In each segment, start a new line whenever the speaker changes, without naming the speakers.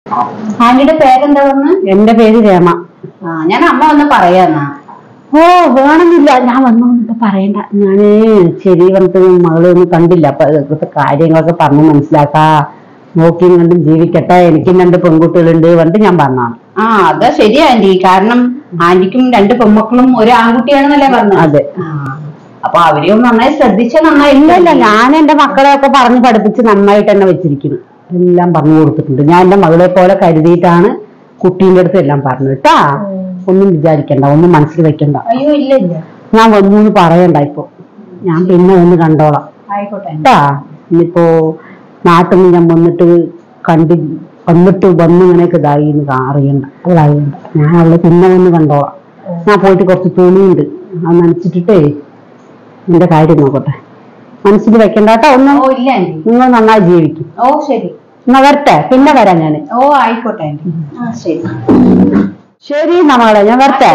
ആന്റിയുടെ പേരെന്താ പറഞ്ഞു?
എന്റെ പേര് രമ.
ഞാൻ അമ്മ വന്ന് പറയാന്നാ.
ഓ വേണമെന്നില്ല, ഞാൻ വന്നോന്നിട്ട് പറയണ്ട. ഞാന് ശരി പറഞ്ഞിട്ട് മകളൊന്നും കണ്ടില്ല, അപ്പൊ ഇവിടുത്തെ കാര്യങ്ങളൊക്കെ പറഞ്ഞ് മനസ്സിലാക്കാ, നോക്കിയും കണ്ടും ജീവിക്കട്ടെ, എനിക്കും 2 പെൺകുട്ടികളുണ്ട് പറഞ്ഞിട്ട് ഞാൻ പറഞ്ഞാണ്.
അതാ ശരി ആന്റി. കാരണം ആന്റിക്കും 2 പെൺമക്കളും 1 ആൺകുട്ടിയാണെന്നല്ലേ പറഞ്ഞത്?
അതെ.
അപ്പൊ അവരെയും നന്നായി ശ്രദ്ധിച്ച നന്നായി.
ഇല്ല, ഞാൻ എന്റെ മക്കളെയൊക്കെ പറഞ്ഞ് പഠിപ്പിച്ച് നന്നായിട്ട് തന്നെ വെച്ചിരിക്കുന്നു. എല്ലാം പറഞ്ഞു കൊടുത്തിട്ടുണ്ട്. ഞാൻ എന്റെ മകളെ പോലെ കരുതിയിട്ടാണ് കുട്ടീന്റെ അടുത്ത് എല്ലാം പറഞ്ഞു കേട്ടാ. ഒന്നും വിചാരിക്കണ്ട, ഒന്നും മനസ്സിൽ വെക്കണ്ട.
അയ്യോ ഇല്ല ഇല്ല,
ഞാൻ വന്നു പറയണ്ട. ഇപ്പൊ ഞാൻ പിന്നെ ഒന്ന് കണ്ടോളാം.
ആയിക്കോട്ടെ
കേട്ടാ. ഇനിയിപ്പോ നാട്ടിൽ നിന്ന് ഞാൻ വന്നിട്ട് വന്ന് ഇങ്ങനെയൊക്കെ ഇതായി അറിയണ്ട, അവളറിയണ്ട. ഞാൻ അവളെ പിന്നെ വന്ന് കണ്ടോളാം. ഞാൻ പോയിട്ട് കുറച്ച് തുണിയുണ്ട്, അത് നനച്ചിട്ടിട്ടേ എന്റെ കാര്യം നോക്കട്ടെ. മനസ്സിൽ വെക്കണ്ട കേട്ടോ ഒന്നും. നിങ്ങൾ നന്നായി ജീവിക്കും.
ശരി
എന്നാ വരട്ടെ, പിന്നെ വരാം ഞാൻ.
ആയിക്കോട്ടെ ആന്റി. ശരി
ശരി നമ്മളെ, ഞാൻ വരട്ടെ.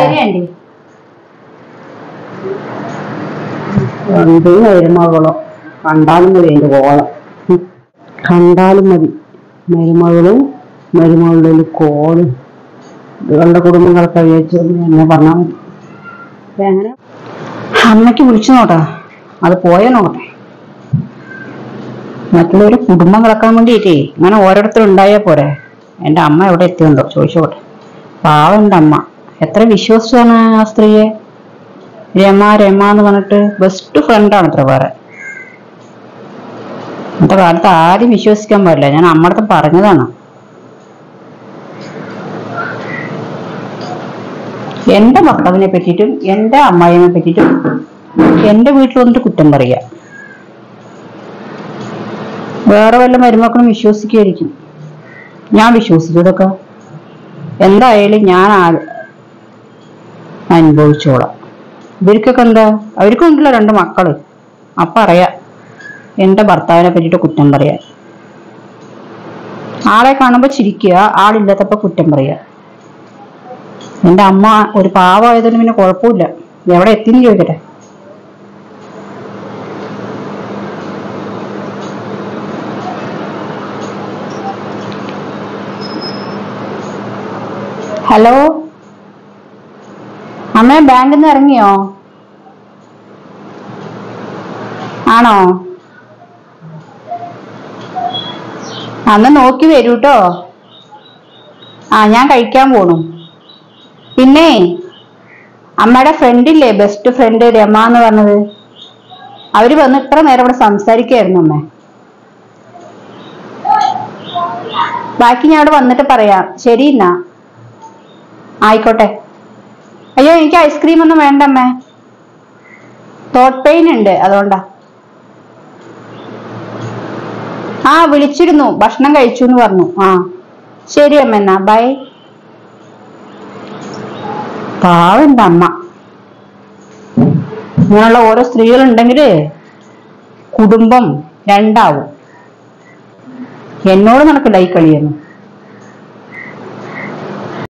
എന്ത് മരുമകളോ കണ്ടാലും മതി, എന്റെ കോളം കണ്ടാലും മതി. മരുമകളുടെ കോളും ഇവളുടെ കുടുംബങ്ങളൊക്കെ വിചാരിച്ചു എന്നെ പറഞ്ഞാൽ മതി. എങ്ങനെ
അമ്മയ്ക്ക് വിളിച്ചു നോട്ടാ, അത് പോയോ നോക്കട്ടെ. മറ്റുള്ളവരുടെ കുടുംബം കിടക്കാൻ വേണ്ടിയിട്ടേ ഇങ്ങനെ ഓരോരുത്തരും ഉണ്ടായാൽ പോരെ. എന്റെ അമ്മ എവിടെ എത്തിയുണ്ടോ ചോദിച്ചോട്ടെ. പാവം എന്റെ അമ്മ, എത്ര വിശ്വസിച്ചാണ് ആ സ്ത്രീയെ. രമ എന്ന് പറഞ്ഞിട്ട് ബെസ്റ്റ് ഫ്രണ്ടാണ് ഇത്ര വേറെ. ഇന്നത്തെ കാലത്ത് ആരും വിശ്വസിക്കാൻ പാടില്ല. ഞാൻ അമ്മടുത്ത് പറഞ്ഞതാണ്. എന്റെ ഭർത്താവിനെ പറ്റിയിട്ടും എന്റെ അമ്മായിനെ പറ്റിയിട്ടും എന്റെ വീട്ടിൽ വന്നിട്ട് കുറ്റം പറയാ. വേറെ വല്ല മരുമക്കളും വിശ്വസിക്കുകയായിരിക്കും. ഞാൻ വിശ്വസിച്ചു ഇതൊക്കെ. എന്തായാലും ഞാൻ അനുഭവിച്ചോളാം. ഇവർക്കൊക്കെ എന്താ, അവർക്കും ഉണ്ടല്ലോ 2 മക്കള്. അപ്പൊ അറിയാം എന്റെ ഭർത്താവിനെ പറ്റിയിട്ട് കുറ്റം പറയാ. ആളെ കാണുമ്പോ ചിരിക്കുക, ആളില്ലാത്തപ്പോ കുറ്റം പറയാ. എന്റെ അമ്മ ഒരു പാവമായതുകൊണ്ട് പിന്നെ കുഴപ്പമില്ല. എവിടെ എത്തിന്ന് ചോദിക്കട്ടെ. ഹലോ അമ്മ, ബാങ്കിൽ നിന്ന് ഇറങ്ങിയോ? ആണോ? അന്ന് നോക്കി വരൂട്ടോ. ഞാൻ കഴിക്കാൻ പോണു. പിന്നെ അമ്മയുടെ ഫ്രണ്ടില്ലേ, ബെസ്റ്റ് ഫ്രണ്ട് രമ എന്ന് പറഞ്ഞത്, അവര് വന്ന് ഇത്ര നേരം ഇവിടെ സംസാരിക്കായിരുന്നു അമ്മ. ബാക്കി ഞാൻ അവിടെ വന്നിട്ട് പറയാം. ശരി എന്നാ, ആയിക്കോട്ടെ. അയ്യോ എനിക്ക് ഐസ്ക്രീം ഒന്നും വേണ്ടമ്മേ, തോട്ട് പെയിൻ ഉണ്ട് അതുകൊണ്ടാ. വിളിച്ചിരുന്നു, ഭക്ഷണം കഴിച്ചു എന്ന് പറഞ്ഞു. ശരി അമ്മ, എന്നാ ബൈ. പാവന്റെ അമ്മ. ഇങ്ങനെയുള്ള ഓരോ സ്ത്രീകളുണ്ടെങ്കില് കുടുംബം 2 ആവും. എന്നോട് നടക്കില്ല ഈ കളിയൊന്നും.